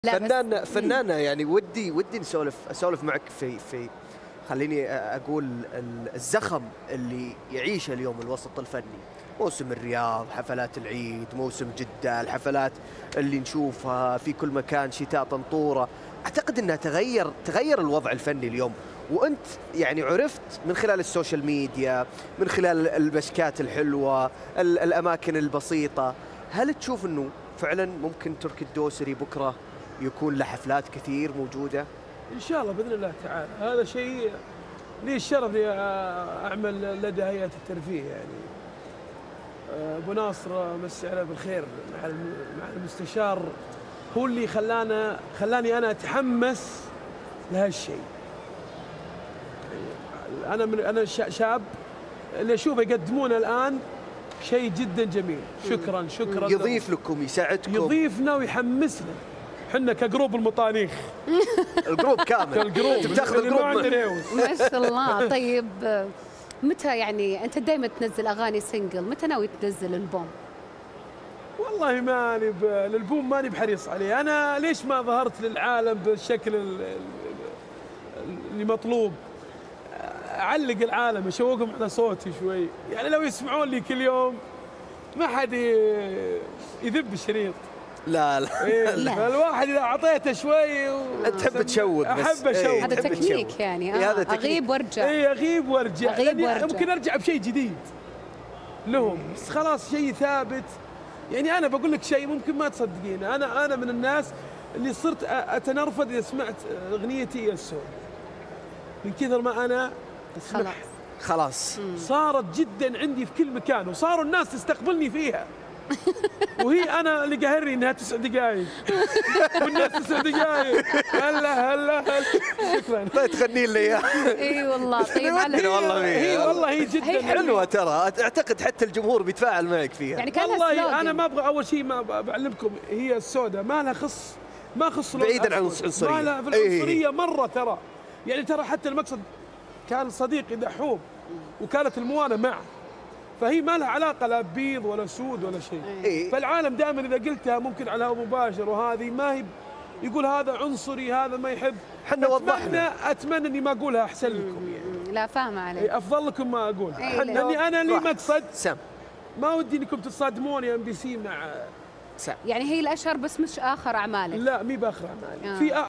لا فنانة يعني ودي اسولف معك في خليني اقول الزخم اللي يعيشه اليوم الوسط الفني. موسم الرياض، حفلات العيد، موسم جدة، الحفلات اللي نشوفها في كل مكان، شتاء طنطورة. اعتقد انها تغير الوضع الفني اليوم، وانت يعني عرفت من خلال السوشيال ميديا، من خلال البشكات الحلوة، الاماكن البسيطة. هل تشوف انه فعلا ممكن تركي الدوسري بكرة يكون له حفلات كثير موجودة؟ إن شاء الله بإذن الله تعالى. هذا شيء لي الشرف لي أعمل لدى هيئة الترفيه. يعني أبو ناصر مسي عليه بالخير مع المستشار، هو اللي خلاني أنا أتحمس لهالشيء. أنا شاب اللي أشوفه يقدمونه الآن شيء جدا جميل. شكرا يضيف لكم، يساعدكم، يضيفنا ويحمسنا. حنا كجروب المطانيخ الجروب كامل كالجروب تاخذ الجروب ما شاء الله. طيب متى يعني انت دائما تنزل اغاني سنجل، متى ناوي تنزل البوم؟ والله ماني الالبوم ماني بحريص عليه. انا ليش ما ظهرت للعالم بالشكل اللي مطلوب؟ اعلق العالم، اشوقهم على صوتي شوي. يعني لو يسمعون لي كل يوم ما حد يذب الشريط. لا إيه لا. الواحد اذا اعطيته شوي تحب تشوق، احب اشوق. هذا تكنيك يعني. هذا اغيب وارجع. اي اغيب وارجع. ممكن ارجع بشيء جديد لهم، بس خلاص شيء ثابت. يعني انا بقول لك شيء ممكن ما تصدقين، انا من الناس اللي صرت اتنرفز اذا سمعت اغنيتي يا السود، من كثر ما انا اسمعها. خلاص صارت جدا عندي في كل مكان، وصاروا الناس تستقبلني فيها. وهي انا اللي قاهرني انها 9 دقائق والناس 9 دقائق. هلا شكرا. لا تغني لي اياها. اي والله. طيب هي جدا حلوه ترى. اعتقد حتى الجمهور بيتفاعل معك فيها. يعني كان والله انا ما ابغى اول شيء ما بعلمكم، هي السوداء ما لها ما خص بعيدا عن العنصريه، ما لها في العنصريه مره ترى. يعني ترى حتى المقصد كان صديقي دحوم وكانت الموانه معه، فهي ما لها علاقه لا بيض ولا سود ولا شيء. فالعالم دائما اذا قلتها ممكن على مباشر، وهذه ما هي يقول هذا عنصري، هذا ما يحب. احنا وضحنا. اتمنى اني ما اقولها احسن لكم. يعني لا فاهمه عليك. افضل لكم ما اقولها، لاني انا لي مقصد ما ودي انكم تصادمون يا MBC مع يعني هي الاشهر بس مش اخر اعمالك. لا مي باخر اعمالي. في